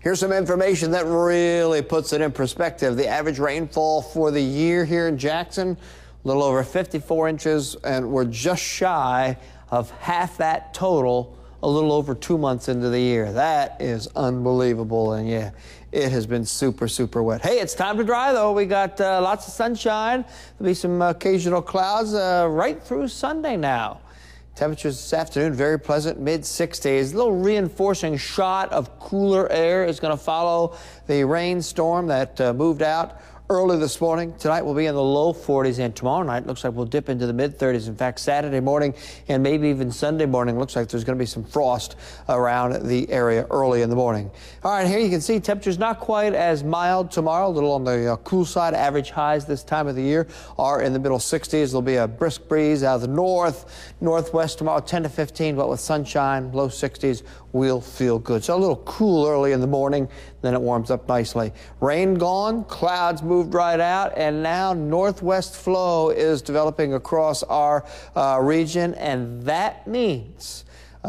Here's some information that really puts it in perspective. The average rainfall for the year here in Jackson, a little over 54 inches, and we're just shy of half that total a little over 2 months into the year. That is unbelievable, and yeah, it has been super, super wet. Hey, it's time to dry, though. We got lots of sunshine. There'll be some occasional clouds right through Sunday now. Temperatures this afternoon, very pleasant, mid-60s. A little reinforcing shot of cooler air is going to follow the rainstorm that moved out early this morning. Tonight we'll be in the low 40s, and tomorrow night looks like we'll dip into the mid-30s. In fact, Saturday morning and maybe even Sunday morning looks like there's going to be some frost around the area early in the morning. All right, here you can see temperatures not quite as mild tomorrow, a little on the cool side. Average highs this time of the year are in the middle 60s. There'll be a brisk breeze out of the northwest tomorrow, 10 to 15, but with sunshine, low 60s, we'll feel good. So a little cool early in the morning, then it warms up nicely. Rain gone, clouds moved right out, and now northwest flow is developing across our region, and that means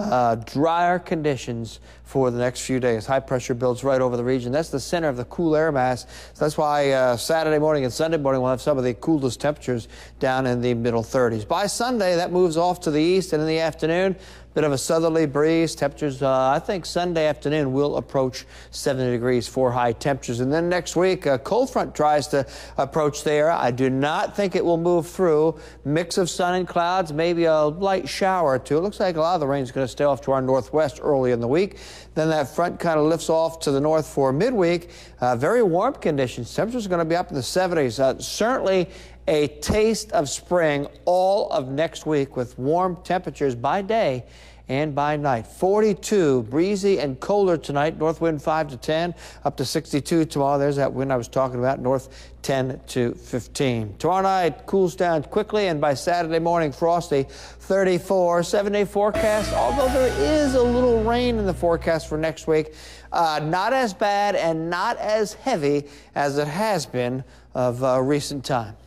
drier conditions for the next few days. High pressure builds right over the region. That's the center of the cool air mass. So that's why Saturday morning and Sunday morning we'll have some of the coolest temperatures down in the middle 30s. By Sunday, that moves off to the east, and in the afternoon, bit of a southerly breeze. Temperatures, I think Sunday afternoon will approach 70 degrees for high temperatures. And then next week, a cold front tries to approach there. I do not think it will move through. Mix of sun and clouds, maybe a light shower or two. It looks like a lot of the rain is going to stay off to our northwest early in the week. Then that front kind of lifts off to the north for midweek. Very warm conditions. Temperatures are going to be up in the 70s. Certainly a taste of spring all of next week with warm temperatures by day and by night. 42, breezy and colder tonight. North wind 5 to 10, up to 62 tomorrow. There's that wind I was talking about, north 10 to 15. Tomorrow night cools down quickly, and by Saturday morning, frosty, 34. 7-day forecast, although there is a little rain in the forecast for next week. Not as bad and not as heavy as it has been of recent time.